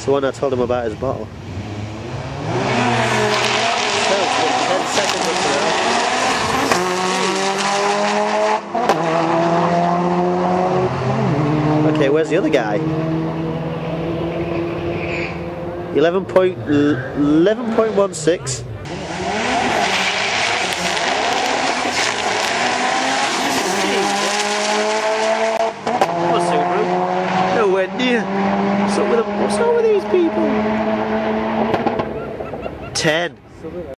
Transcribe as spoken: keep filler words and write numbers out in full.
It's the one I told him about his bottle. So, ten seconds up now. Okay, where's the other guy? eleven point eleven point one six. Nowhere near. What's up with them? What's up with these people? Ten.